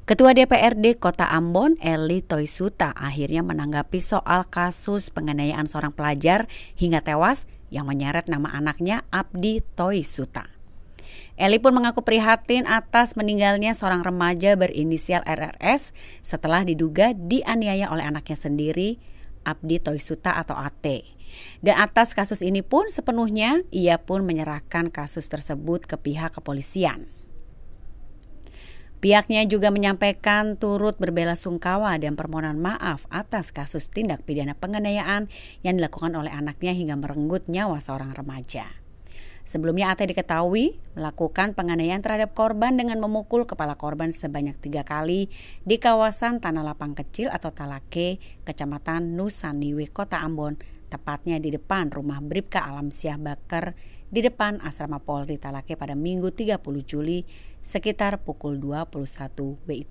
Ketua DPRD Kota Ambon, Eli Toisuta, akhirnya menanggapi soal kasus penganiayaan seorang pelajar hingga tewas yang menyeret nama anaknya Abdi Toisuta. Eli pun mengaku prihatin atas meninggalnya seorang remaja berinisial RRS setelah diduga dianiaya oleh anaknya sendiri, Abdi Toisuta atau AT. Dan atas kasus ini pun sepenuhnya ia pun menyerahkan kasus tersebut ke pihak kepolisian. Pihaknya juga menyampaikan turut berbelasungkawa dan permohonan maaf atas kasus tindak pidana penganiayaan yang dilakukan oleh anaknya hingga merenggut nyawa seorang remaja. Sebelumnya AT diketahui melakukan penganiayaan terhadap korban dengan memukul kepala korban sebanyak 3 kali di kawasan Tanah Lapang Kecil atau Talake, Kecamatan Nusaniwe, Kota Ambon, tepatnya di depan rumah Bribka Alamsyah Bakar di depan Asrama Polri Talake pada Minggu 30 Juli sekitar pukul 21 WIT.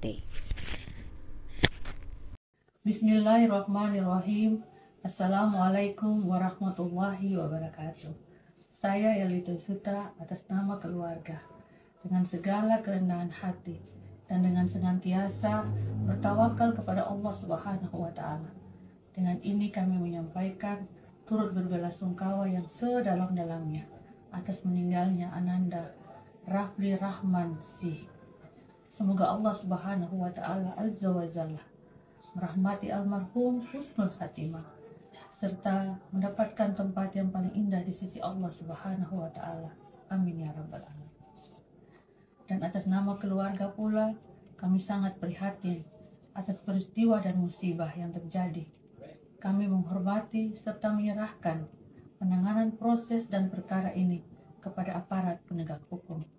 Bismillahirrahmanirrahim. Assalamualaikum warahmatullahi wabarakatuh. Saya Eli Toisuta atas nama keluarga, dengan segala kerendahan hati dan dengan senantiasa bertawakal kepada Allah Subhanahu wa Ta'ala. Dengan ini kami menyampaikan turut berbelasungkawa yang sedalam-dalamnya atas meninggalnya Ananda Rafli Rahman Sih. Semoga Allah Subhanahu wa Ta'ala Azza wa Jalla merahmati almarhum husnul khatimah serta mendapatkan tempat yang paling indah di sisi Allah Subhanahu wa Ta'ala. Amin ya rabbal alamin. Dan atas nama keluarga pula, kami sangat prihatin atas peristiwa dan musibah yang terjadi. Kami menghormati serta menyerahkan penanganan proses dan perkara ini kepada aparat penegak hukum.